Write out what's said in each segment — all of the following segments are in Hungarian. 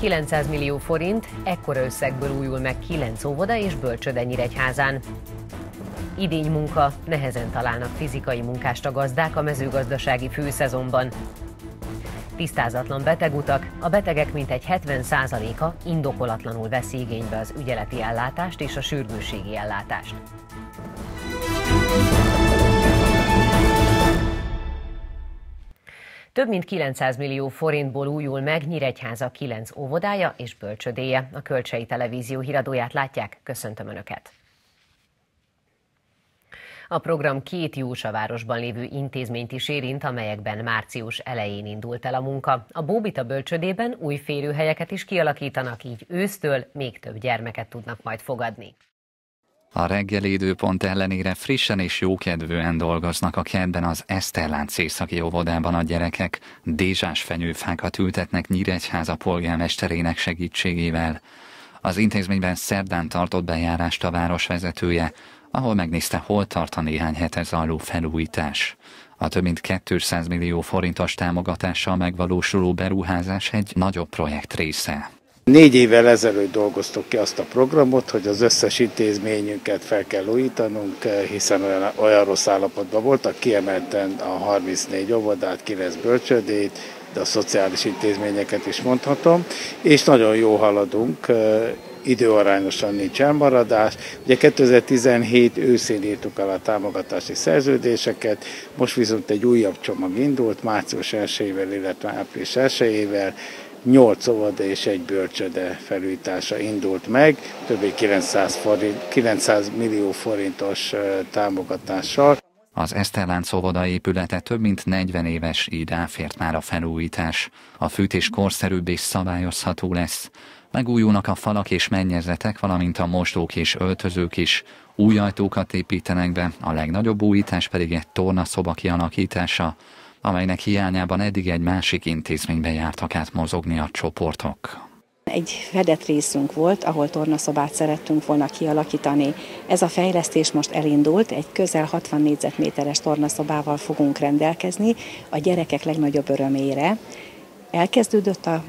900 millió forint, ekkora összegből újul meg 9 óvoda és bölcsőde Nyíregyházán. Idény munka, nehezen találnak fizikai munkást a gazdák a mezőgazdasági főszezonban. Tisztázatlan betegutak, a betegek mintegy 70%-a indokolatlanul veszi igénybe az ügyeleti ellátást és a sürgősségi ellátást. Több mint 900 millió forintból újul meg Nyíregyháza 9 óvodája és bölcsödéje. A Kölcsei Televízió híradóját látják, köszöntöm Önöket! A program 2 Jósavárosban lévő intézményt is érint, amelyekben március elején indult el a munka. A Bóbita bölcsödében új férőhelyeket is kialakítanak, így ősztől még több gyermeket tudnak majd fogadni. A reggeli időpont ellenére frissen és jókedvűen dolgoznak a kertben az Eszterlánc északi óvodában a gyerekek. Dézsás fenyőfákat ültetnek Nyíregyháza polgármesterének segítségével. Az intézményben szerdán tartott bejárást a városvezetője, ahol megnézte, hol tart a néhány hete zajló felújítás. A több mint 200 millió forintos támogatással megvalósuló beruházás egy nagyobb projekt része. 4 évvel ezelőtt dolgoztuk ki azt a programot, hogy az összes intézményünket fel kell újítanunk, hiszen olyan rossz állapotban voltak, kiemelten a 34 óvodát, 9 bölcsödét, de a szociális intézményeket is mondhatom, és nagyon jól haladunk, időarányosan nincs elmaradás. Ugye 2017 őszén írtuk el a támogatási szerződéseket, most viszont egy újabb csomag indult, március 1-ével, illetve április 1-ével, 8 óvoda és egy bölcsöde felújítása indult meg, többé 900 millió forintos támogatással. Az Eszterlánc óvoda épülete több mint 40 éves, így ráfért már a felújítás. A fűtés korszerűbb és szabályozható lesz. Megújulnak a falak és mennyezetek, valamint a mosdók és öltözők is. Új ajtókat építenek be, a legnagyobb újítás pedig egy tornaszoba kialakítása, amelynek hiányában eddig egy másik intézménybe jártak át mozogni a csoportok. Egy fedett részünk volt, ahol tornaszobát szerettünk volna kialakítani. Ez a fejlesztés most elindult, egy közel 60 négyzetméteres tornaszobával fogunk rendelkezni a gyerekek legnagyobb örömére. Elkezdődött a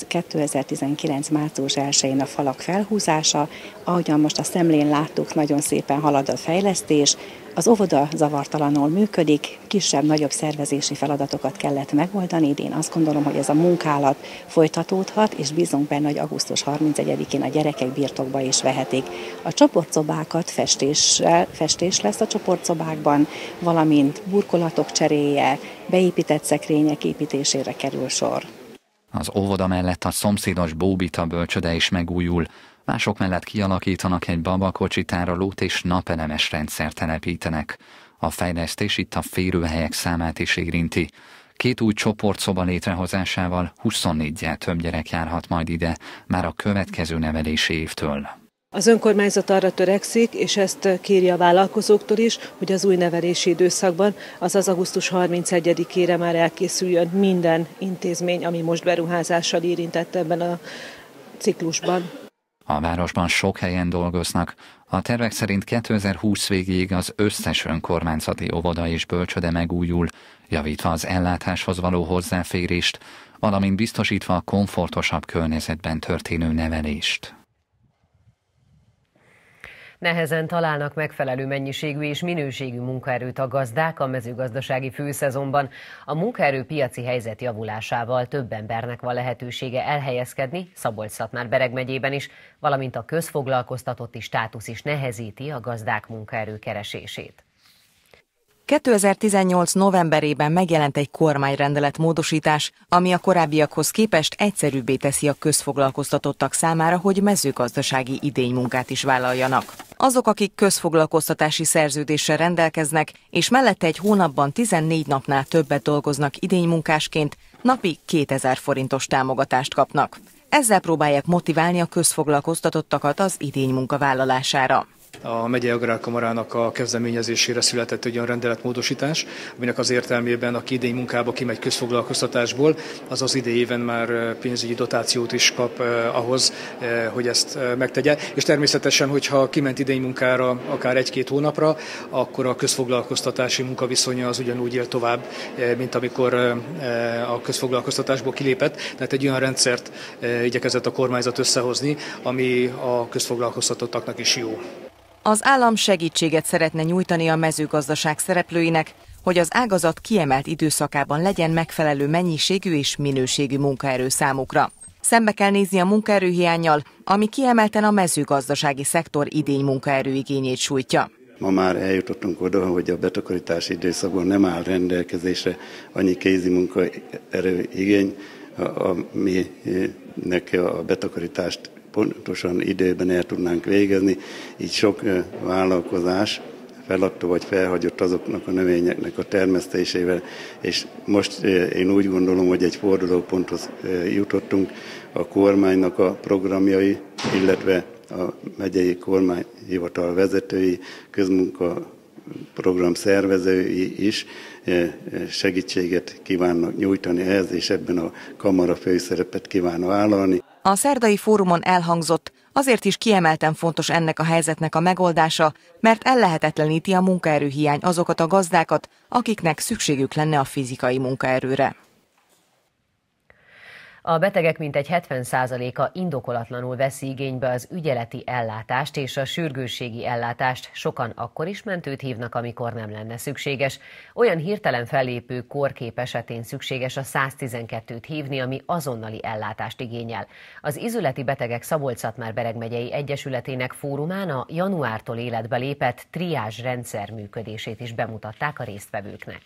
2019. március 1-én a falak felhúzása, ahogyan most a szemlén láttuk, nagyon szépen halad a fejlesztés. Az óvoda zavartalanul működik, kisebb-nagyobb szervezési feladatokat kellett megoldani, de én azt gondolom, hogy ez a munkálat folytatódhat, és bízunk benne, hogy augusztus 31-én a gyerekek birtokba is vehetik. A csoportszobákat festés lesz a csoportszobákban, valamint burkolatok cseréje, beépített szekrények építésére kerül sor. Az óvoda mellett a szomszédos Bóbita bölcsöde is megújul. Mások mellett kialakítanak egy babakocsi tárolót és napelemes rendszert telepítenek. A fejlesztés itt a férőhelyek számát is érinti. 2 új csoportszoba létrehozásával 24-jel több gyerek járhat majd ide már a következő nevelési évtől. Az önkormányzat arra törekszik, és ezt kéri a vállalkozóktól is, hogy az új nevelési időszakban, azaz augusztus 31-ére már elkészüljön minden intézmény, ami most beruházással érintett ebben a ciklusban. A városban sok helyen dolgoznak. A tervek szerint 2020 végéig az összes önkormányzati óvoda és bölcsöde megújul, javítva az ellátáshoz való hozzáférést, valamint biztosítva a komfortosabb környezetben történő nevelést. Nehezen találnak megfelelő mennyiségű és minőségű munkaerőt a gazdák a mezőgazdasági főszezonban. A munkaerőpiaci helyzet javulásával több embernek van lehetősége elhelyezkedni Szabolcs-Szatmár-Bereg megyében is, valamint a közfoglalkoztatotti státusz is nehezíti a gazdák munkaerőkeresését. 2018. novemberében megjelent egy kormányrendelet módosítás, ami a korábbiakhoz képest egyszerűbbé teszi a közfoglalkoztatottak számára, hogy mezőgazdasági idénymunkát is vállaljanak. Azok, akik közfoglalkoztatási szerződéssel rendelkeznek, és mellette egy hónapban 14 napnál többet dolgoznak idénymunkásként, napi 2000 forintos támogatást kapnak. Ezzel próbálják motiválni a közfoglalkoztatottakat az idénymunka vállalására. a megyei agrárkamarának a kezdeményezésére született egy olyan rendeletmódosítás, aminek az értelmében, aki idény munkába kimegy közfoglalkoztatásból, az idei éven már pénzügyi dotációt is kap ahhoz, hogy ezt megtegye. És természetesen, hogyha kiment idény munkára akár 1-2 hónapra, akkor a közfoglalkoztatási munkaviszonya az ugyanúgy él tovább, mint amikor a közfoglalkoztatásból kilépett. Tehát egy olyan rendszert igyekezett a kormányzat összehozni, ami a közfoglalkoztatottaknak is jó. Az állam segítséget szeretne nyújtani a mezőgazdaság szereplőinek, hogy az ágazat kiemelt időszakában legyen megfelelő mennyiségű és minőségű munkaerő számukra. Szembe kell nézni a munkaerőhiánnyal, ami kiemelten a mezőgazdasági szektor idény munkaerőigényét sújtja. Ma már eljutottunk oda, hogy a betakarítási időszakban nem áll rendelkezésre annyi kézi munkaerő igény, aminek a betakarítást pontosan időben el tudnánk végezni. Így sok vállalkozás feladta vagy felhagyott azoknak a növényeknek a termesztésével, és most én úgy gondolom, hogy egy fordulóponthoz jutottunk. A kormánynak a programjai, illetve a megyei kormányhivatal vezetői, közmunkaprogram szervezői is segítséget kívánnak nyújtani ehhez, és ebben a kamara főszerepet kíván vállalni. A szerdai fórumon elhangzott, azért is kiemelten fontos ennek a helyzetnek a megoldása, mert ellehetetleníti a munkaerőhiány azokat a gazdákat, akiknek szükségük lenne a fizikai munkaerőre. A betegek mintegy 70%-a indokolatlanul veszi igénybe az ügyeleti ellátást és a sürgősségi ellátást. Sokan akkor is mentőt hívnak, amikor nem lenne szükséges. Olyan hirtelen fellépő kórkép esetén szükséges a 112-t hívni, ami azonnali ellátást igényel. Az izületi betegek Szabolcs-Szatmár-Bereg megyei egyesületének fórumán a januártól életbe lépett triázs rendszer működését is bemutatták a résztvevőknek.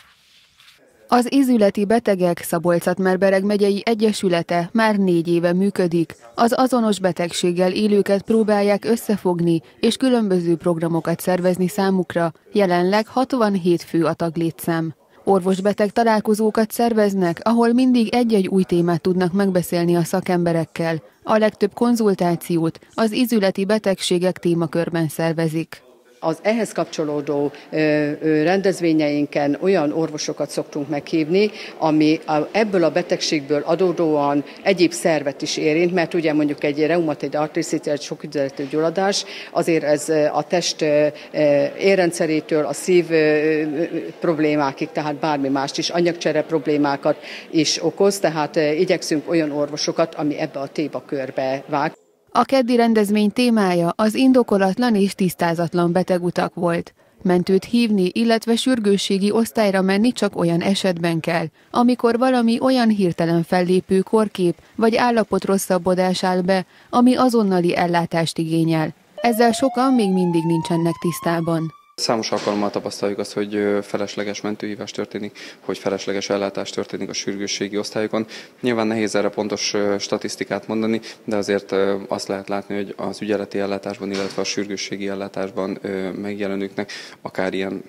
Az izületi betegek Szabolcs-Szatmár-Bereg megyei egyesülete már 4 éve működik. Az azonos betegséggel élőket próbálják összefogni, és különböző programokat szervezni számukra. Jelenleg 67 fő a taglétszám. Orvos-beteg találkozókat szerveznek, ahol mindig egy-egy új témát tudnak megbeszélni a szakemberekkel. A legtöbb konzultációt az izületi betegségek témakörben szervezik. Az ehhez kapcsolódó rendezvényeinken olyan orvosokat szoktunk meghívni, ami ebből a betegségből adódóan egyéb szervet is érint, mert ugye mondjuk egy reumatoid artritis, egy soküzeletű gyulladás, azért ez a test érrendszerétől a szív problémákig, tehát bármi mást is, anyagcsere problémákat is okoz, tehát igyekszünk olyan orvosokat, ami ebbe a témakörbe vág. A keddi rendezvény témája az indokolatlan és tisztázatlan betegutak volt. Mentőt hívni, illetve sürgősségi osztályra menni csak olyan esetben kell, amikor valami olyan hirtelen fellépő kórkép vagy állapotrosszabbodás áll be, ami azonnali ellátást igényel. Ezzel sokan még mindig nincsenek tisztában. Számos alkalommal tapasztaljuk azt, hogy felesleges mentőhívás történik, hogy felesleges ellátás történik a sürgősségi osztályokon. Nyilván nehéz erre pontos statisztikát mondani, de azért azt lehet látni, hogy az ügyeleti ellátásban, illetve a sürgősségi ellátásban megjelenőknek akár ilyen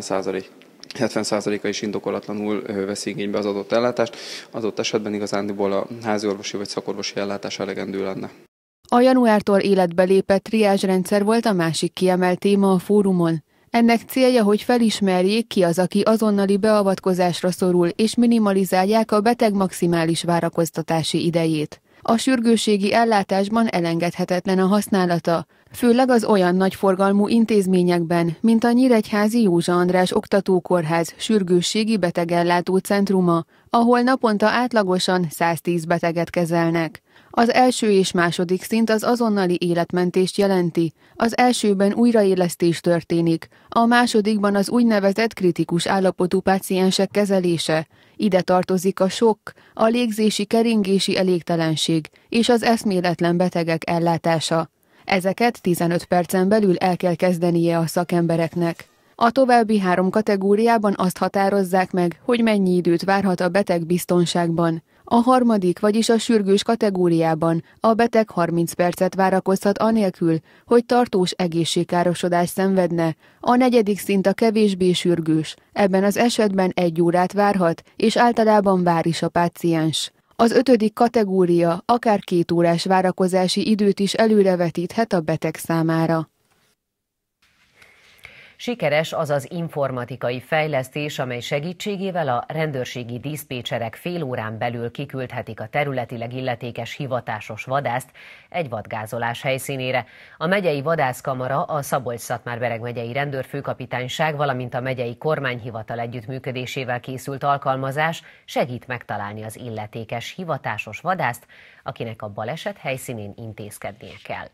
70%-a is indokolatlanul veszi igénybe az adott ellátást. Adott esetben igazándiból a háziorvosi vagy szakorvosi ellátás elegendő lenne. A januártól életbe lépett triázsrendszer volt a másik kiemelt téma a fórumon. Ennek célja, hogy felismerjék, ki az, aki azonnali beavatkozásra szorul, és minimalizálják a beteg maximális várakoztatási idejét. A sürgősségi ellátásban elengedhetetlen a használata, főleg az olyan nagyforgalmú intézményekben, mint a Nyíregyházi Józsa András Oktatókórház sürgősségi betegellátó centruma, ahol naponta átlagosan 110 beteget kezelnek. Az első és második szint az azonnali életmentést jelenti. Az elsőben újraélesztés történik, a másodikban az úgynevezett kritikus állapotú páciensek kezelése. Ide tartozik a sokk, a légzési keringési elégtelenség és az eszméletlen betegek ellátása. Ezeket 15 percen belül el kell kezdenie a szakembereknek. A további 3 kategóriában azt határozzák meg, hogy mennyi időt várhat a beteg biztonságban. A harmadik, vagyis a sürgős kategóriában a beteg 30 percet várakozhat anélkül, hogy tartós egészségkárosodást szenvedne. A negyedik szint a kevésbé sürgős. Ebben az esetben 1 órát várhat, és általában vár is a páciens. Az 5. kategória akár 2 órás várakozási időt is előrevetíthet a beteg számára. Sikeres az az informatikai fejlesztés, amely segítségével a rendőrségi diszpécserek fél órán belül kiküldhetik a területileg illetékes hivatásos vadászt egy vadgázolás helyszínére. A megyei vadászkamara, a Szabolcs-Szatmár-Bereg megyei rendőrfőkapitányság, valamint a megyei kormányhivatal együttműködésével készült alkalmazás segít megtalálni az illetékes hivatásos vadászt, akinek a baleset helyszínén intézkednie kell.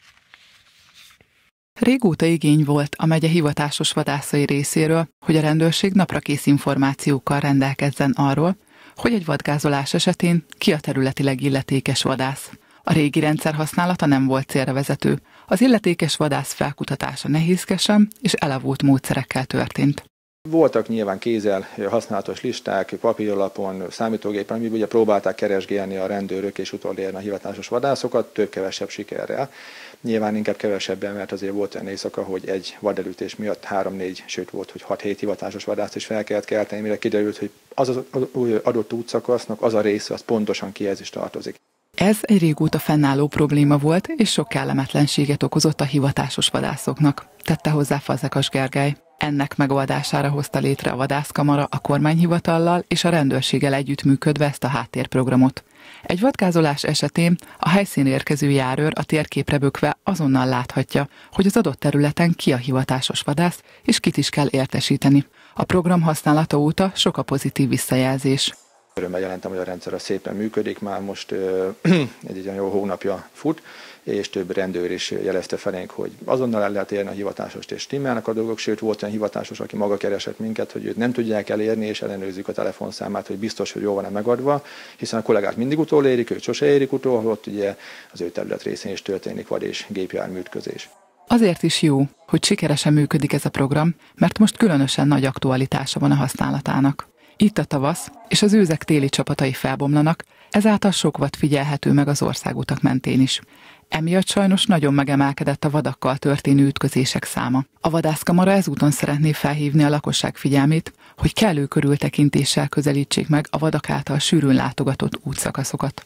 Régóta igény volt a megye hivatásos vadászai részéről, hogy a rendőrség naprakész információkkal rendelkezzen arról, hogy egy vadgázolás esetén ki a területileg illetékes vadász. A régi rendszer használata nem volt célra vezető. Az illetékes vadász felkutatása nehézkesen és elavult módszerekkel történt. Voltak nyilván kézzel használatos listák, papíralapon, számítógépen, amiből ugye próbálták keresgélni a rendőrök és utolérni a hivatásos vadászokat, több-kevesebb sikerrel. Nyilván inkább kevesebben, mert azért volt olyan éjszaka, hogy egy vadelütés miatt 3-4, sőt volt, hogy 6-7 hivatásos vadászt is fel kellett kelteni, mire kiderült, hogy az adott útszakasznak az a része, az pontosan kihez is tartozik. Ez egy régóta fennálló probléma volt, és sok kellemetlenséget okozott a hivatásos vadászoknak, tette hozzá Fazekas Gergely. Ennek megoldására hozta létre a vadászkamara a kormányhivatallal és a rendőrséggel együttműködve ezt a háttérprogramot. Egy vadgázolás esetén a helyszínre érkező járőr a térképre bökve azonnal láthatja, hogy az adott területen ki a hivatásos vadász, és kit is kell értesíteni. A program használata óta sok a pozitív visszajelzés. Örömmel jelentem, hogy a rendszer szépen működik, már most egy jó hónapja fut, és több rendőr is jelezte felénk, hogy azonnal el lehet érni a hivatásost, és stimmelnek a dolgok, sőt volt olyan hivatásos, aki maga keresett minket, hogy őt nem tudják elérni, és ellenőrzzük a telefonszámát, hogy biztos, hogy jól van-e megadva, hiszen a kollégák mindig utolérik, ők sose érik utol, ott ugye az ő terület részén is történik vad és gépjárműütközés. Azért is jó, hogy sikeresen működik ez a program, mert most különösen nagy aktualitása van a használatának. Itt a tavasz, és az őzek téli csapatai felbomlanak, ezáltal sok vad figyelhető meg az országutak mentén is. Emiatt sajnos nagyon megemelkedett a vadakkal történő ütközések száma. A vadászkamara ezúton szeretné felhívni a lakosság figyelmét, hogy kellő körültekintéssel közelítsék meg a vadak által sűrűn látogatott útszakaszokat.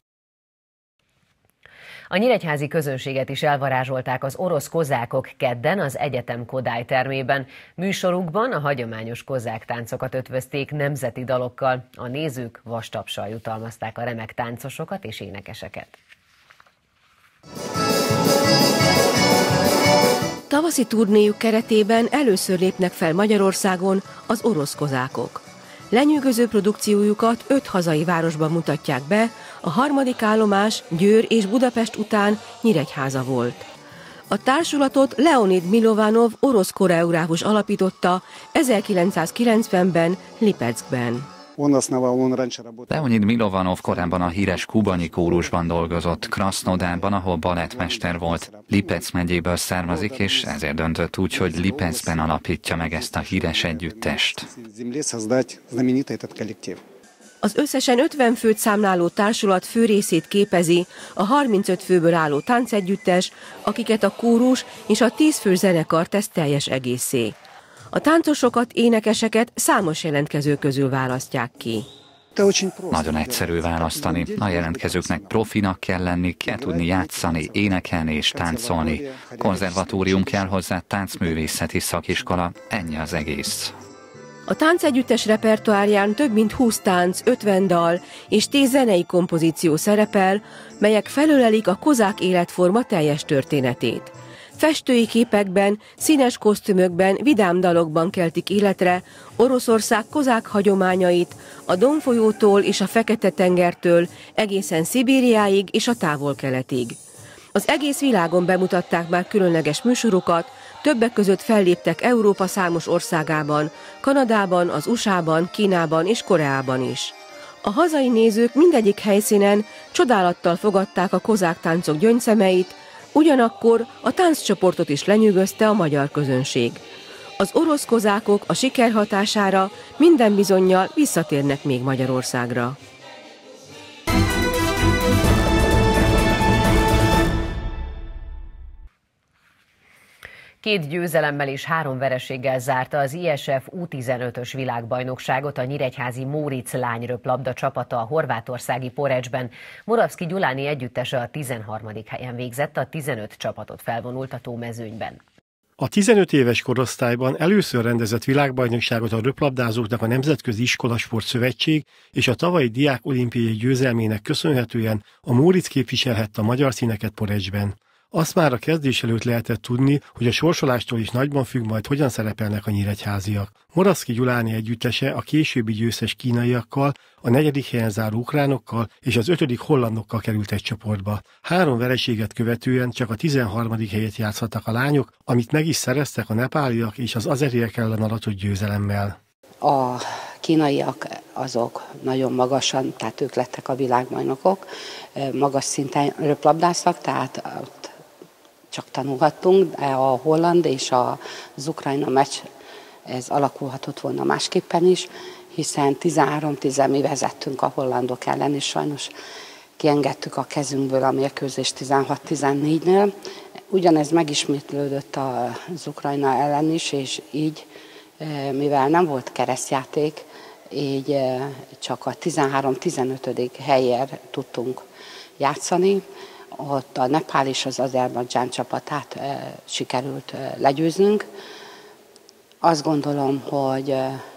A nyíregyházi közönséget is elvarázsolták az orosz kozákok kedden az egyetem Kodály termében. Műsorukban a hagyományos kozák táncokat ötvözték nemzeti dalokkal. A nézők vastapssal jutalmazták a remek táncosokat és énekeseket. Tavaszi turnéjuk keretében először lépnek fel Magyarországon az orosz kozákok. Lenyűgöző produkciójukat 5 hazai városban mutatják be, a harmadik állomás Győr és Budapest után Nyíregyháza volt. A társulatot Leonid Milovanov orosz koreográfus alapította 1990-ben Lipeckben. Leonid Milovanov korábban a híres kubanyi kórusban dolgozott, Krasznodárban, ahol balettmester volt. Lipec megyéből származik, és ezért döntött úgy, hogy Lipeckben alapítja meg ezt a híres együttest. Az összesen 50 főt számláló társulat fő részét képezi a 35 főből álló táncegyüttes, akiket a kórus és a 10 fős zenekar tesz teljes egészé. A táncosokat, énekeseket számos jelentkező közül választják ki. Nagyon egyszerű választani. A jelentkezőknek profinak kell lenni, kell tudni játszani, énekelni és táncolni. Konzervatórium kell hozzá, táncművészeti szakiskola, ennyi az egész. A táncegyüttes repertoárján több mint 20 tánc, 50 dal és 10 zenei kompozíció szerepel, melyek felölelik a kozák életforma teljes történetét. Festői képekben, színes kosztümökben, vidám dalokban keltik életre Oroszország kozák hagyományait, a Don folyótól és a Fekete-tengertől egészen Szibériáig és a távol-keletig. Az egész világon bemutatták már különleges műsorokat, többek között felléptek Európa számos országában, Kanadában, az USA-ban, Kínában és Koreában is. A hazai nézők mindegyik helyszínen csodálattal fogadták a kozák táncok gyöngyszemeit, ugyanakkor a tánccsoportot is lenyűgözte a magyar közönség. Az orosz kozákok a siker hatására minden bizonnyal visszatérnek még Magyarországra. Két győzelemmel és 3 vereséggel zárta az ISF U15-ös világbajnokságot a nyíregyházi Móricz lányröplabda csapata a horvátországi Porecsben. Moravszki Gyuláni együttese a 13. helyen végzett, a 15 csapatot felvonultató mezőnyben. A 15 éves korosztályban először rendezett világbajnokságot a röplabdázóknak a Nemzetközi Iskolasport Szövetség, és a tavalyi diák olimpiai győzelmének köszönhetően a Móricz képviselhette a magyar színeket Porecsben. Azt már a kezdés előtt lehetett tudni, hogy a sorsolástól is nagyban függ majd, hogyan szerepelnek a nyíregyháziak. Moravszky Gyuláni együttese a későbbi győztes kínaiakkal, a 4. helyen záró ukránokkal és az 5. hollandokkal került egy csoportba. 3 vereséget követően csak a 13. helyet játszhattak a lányok, amit meg is szereztek a nepáliak és az azeriek ellen aratott győzelemmel. A kínaiak azok nagyon magasan, tehát ők lettek a világbajnokok, magas szinten röplabdáztak, tehát ott csak tanulhattunk, de a holland és az ukrajna meccs, ez alakulhatott volna másképpen is, hiszen 13-10 mi vezettünk a hollandok ellen, és sajnos kiengedtük a kezünkből a mérkőzés 16-14-nél. Ugyanez megismétlődött az Ukrajna ellen is, és így, mivel nem volt keresztjáték, így csak a 13-15. helyért tudtunk játszani. Ott a Nepál és az Azerbajdzsán csapatát sikerült legyőznünk. Azt gondolom, hogy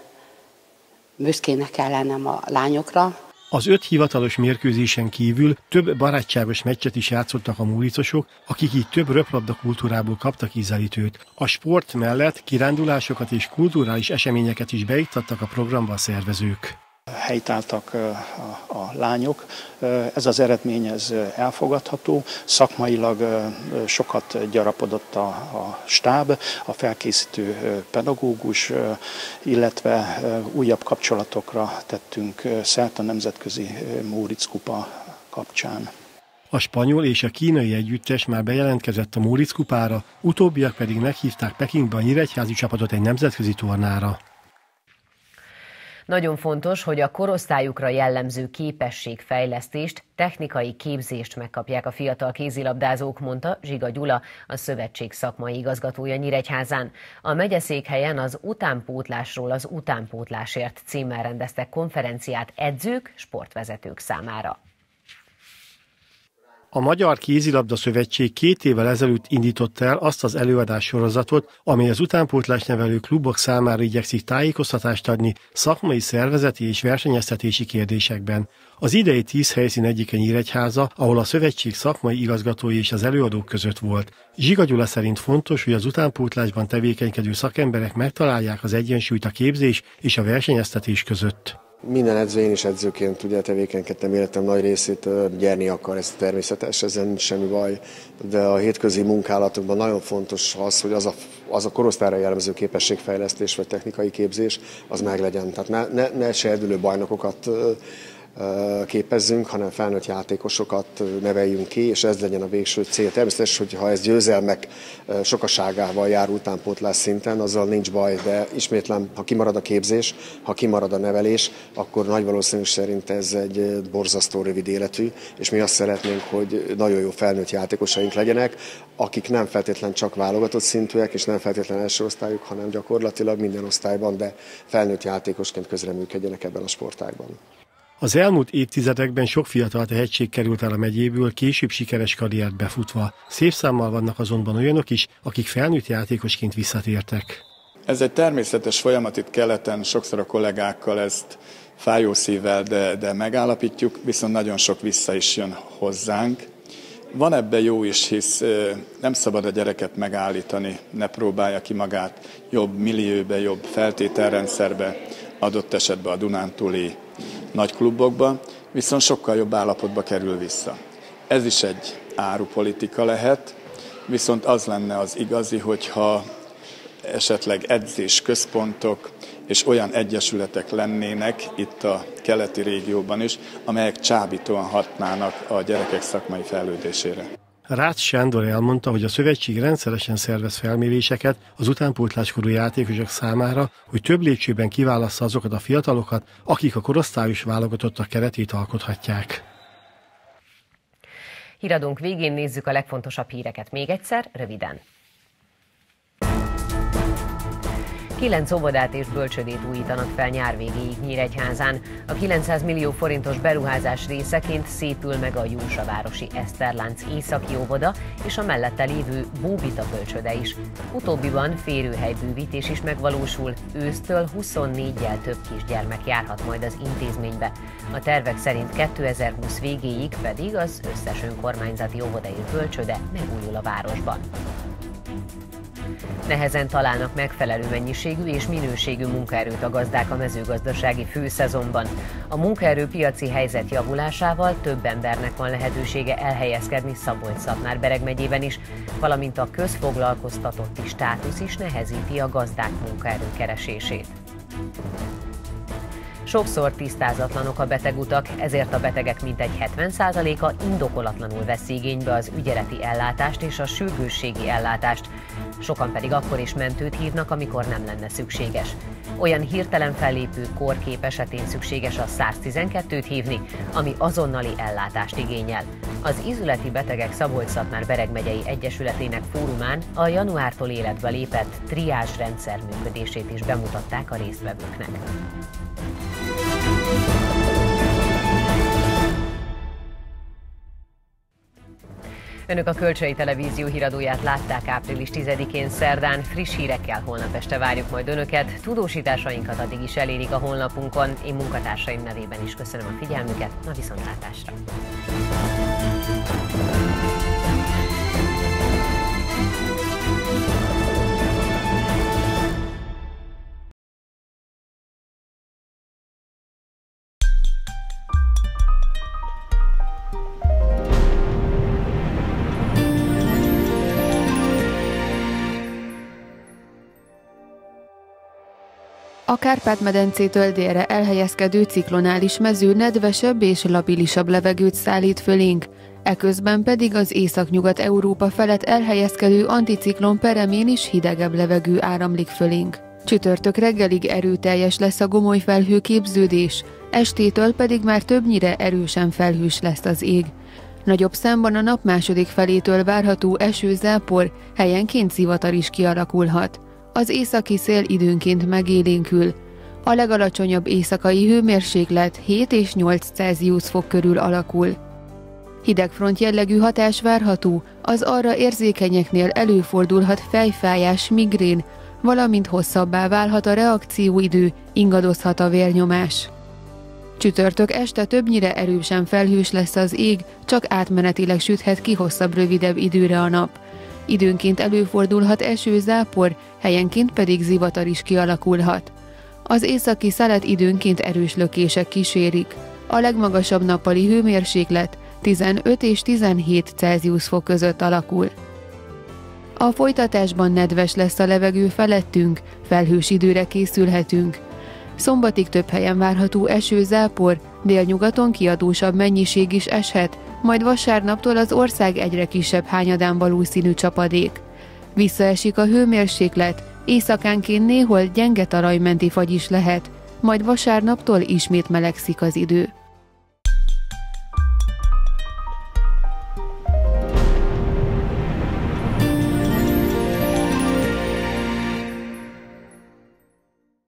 büszkének kell lennem a lányokra. Az 5 hivatalos mérkőzésen kívül több barátságos meccset is játszottak a múricosok, akik így több röplabda kultúrából kaptak ízelítőt. A sport mellett kirándulásokat és kulturális eseményeket is beiktattak a programba a szervezők. Helytálltak a lányok. Ez az eredmény ez elfogadható. Szakmailag sokat gyarapodott a stáb, a felkészítő pedagógus, illetve újabb kapcsolatokra tettünk szert a Nemzetközi Móricz kupa kapcsán. A spanyol és a kínai együttes már bejelentkezett a Móricz kupára, utóbbiak pedig meghívták Pekingbe a nyíregyházi csapatot egy nemzetközi tornára. Nagyon fontos, hogy a korosztályukra jellemző képességfejlesztést, technikai képzést megkapják a fiatal kézilabdázók, mondta Zsiga Gyula, a szövetség szakmai igazgatója Nyíregyházán. A megyeszékhelyen az utánpótlásról az utánpótlásért címmel rendeztek konferenciát edzők, sportvezetők számára. A Magyar Kézilabda Szövetség 2 évvel ezelőtt indította el azt az előadás sorozatot, amely az utánpótlásnevelő klubok számára igyekszik tájékoztatást adni szakmai, szervezeti és versenyeztetési kérdésekben. Az idei 10 helyszín egyike Nyíregyháza, ahol a szövetség szakmai igazgatói és az előadók között volt. Zsiga Gyula szerint fontos, hogy az utánpótlásban tevékenykedő szakemberek megtalálják az egyensúlyt a képzés és a versenyeztetés között. Minden edző, én is edzőként ugye tevékenykedtem, életem nagy részét gyerni akar, ez természetes, ezen nincs semmi baj, de a hétközi munkálatokban nagyon fontos az, hogy az a korosztályra jellemző képességfejlesztés vagy technikai képzés, az meglegyen. Tehát ne serdülő bajnokokat képezzünk, hanem felnőtt játékosokat neveljünk ki, és ez legyen a végső cél. Természetesen, hogy ha ez győzelmek sokaságával jár utánpótlás szinten, azzal nincs baj, de ismétlem, ha kimarad a képzés, ha kimarad a nevelés, akkor nagy valószínűség szerint ez egy borzasztó rövid életű, és mi azt szeretnénk, hogy nagyon jó felnőtt játékosaink legyenek, akik nem feltétlen csak válogatott szintűek, és nem feltétlen első osztályuk, hanem gyakorlatilag minden osztályban, de felnőtt játékosként közreműködjenek ebben a sportágban. Az elmúlt évtizedekben sok fiatal tehetség került el a megyéből, később sikeres karriert befutva. Szép számmal vannak azonban olyanok is, akik felnőtt játékosként visszatértek. Ez egy természetes folyamat itt keleten, sokszor a kollégákkal ezt fájó szívvel, de megállapítjuk, viszont nagyon sok vissza is jön hozzánk. Van ebben jó is, hisz nem szabad a gyereket megállítani, ne próbálja ki magát jobb millióbe, jobb feltételrendszerbe, adott esetben a Dunántúli nagy klubokba, viszont sokkal jobb állapotba kerül vissza. Ez is egy árupolitika lehet, viszont az lenne az igazi, hogyha esetleg edzésközpontok és olyan egyesületek lennének itt a keleti régióban is, amelyek csábítóan hatnának a gyerekek szakmai fejlődésére. Rácz Sándor elmondta, hogy a szövetség rendszeresen szervez felméréseket az utánpótláskorú játékosok számára, hogy több lépcsőben kiválassza azokat a fiatalokat, akik a korosztályos válogatottak keretét alkothatják. Híradónk végén nézzük a legfontosabb híreket még egyszer, röviden. 9 óvodát és bölcsödét újítanak fel nyár végéig Nyíregyházán. A 900 millió forintos beruházás részeként szépül meg a Jósavárosi Eszterlánc északi óvoda és a mellette lévő Bóbita bölcsöde is. Utóbbiban férőhelybővítés is megvalósul, ősztől 24-jel több kisgyermek járhat majd az intézménybe. A tervek szerint 2020 végéig pedig az összes önkormányzati óvoda és bölcsöde megújul a városban. Nehezen találnak megfelelő mennyiségű és minőségű munkaerőt a gazdák a mezőgazdasági főszezonban. A munkaerőpiaci helyzet javulásával több embernek van lehetősége elhelyezkedni Szabolcs-Szatmár-Bereg megyében is, valamint a közfoglalkoztatotti státusz is nehezíti a gazdák munkaerőkeresését. Sokszor tisztázatlanok a betegutak, ezért a betegek mintegy 70%-a indokolatlanul vesz igénybe az ügyeleti ellátást és a sürgősségi ellátást. Sokan pedig akkor is mentőt hívnak, amikor nem lenne szükséges. Olyan hirtelen fellépő kórkép esetén szükséges a 112-t hívni, ami azonnali ellátást igényel. Az ízületi betegek Szabolcs-Szatmár-Bereg megyei egyesületének fórumán a januártól életbe lépett triázsrendszer működését is bemutatták a résztvevőknek. Önök a Kölcsei Televízió híradóját látták április 10-én szerdán. Friss hírekkel holnap este várjuk majd Önöket. Tudósításainkat addig is elérik a honlapunkon. Én munkatársaim nevében is köszönöm a figyelmüket. Na viszontlátásra! A Kárpát-medencétől délre elhelyezkedő ciklonális mező nedvesebb és labilisabb levegőt szállít fölénk, eközben pedig az Észak-Nyugat-Európa felett elhelyezkedő anticiklon peremén is hidegebb levegő áramlik fölénk. Csütörtök reggelig erőteljes lesz a gomoly felhőképződés, estétől pedig már többnyire erősen felhős lesz az ég. Nagyobb számban a nap második felétől várható esőzápor, helyenként zivatar is kialakulhat. Az északi szél időnként megélénkül. A legalacsonyabb éjszakai hőmérséklet 7 és 8 Celsius fok körül alakul. Hidegfront jellegű hatás várható, az arra érzékenyeknél előfordulhat fejfájás, migrén, valamint hosszabbá válhat a reakcióidő, ingadozhat a vérnyomás. Csütörtök este többnyire erősen felhős lesz az ég, csak átmenetileg süthet ki hosszabb, rövidebb időre a nap. Időnként előfordulhat esőzápor, helyenként pedig zivatar is kialakulhat. Az északi szelet időnként erős lökések kísérik. A legmagasabb nappali hőmérséklet 15 és 17 Celsius fok között alakul. A folytatásban nedves lesz a levegő felettünk, felhős időre készülhetünk. Szombatig több helyen várható esőzápor, délnyugaton kiadósabb mennyiség is eshet, majd vasárnaptól az ország egyre kisebb hányadán valószínű csapadék. Visszaesik a hőmérséklet, éjszakánként néhol gyenge talajmenti fagy is lehet, majd vasárnaptól ismét melegszik az idő.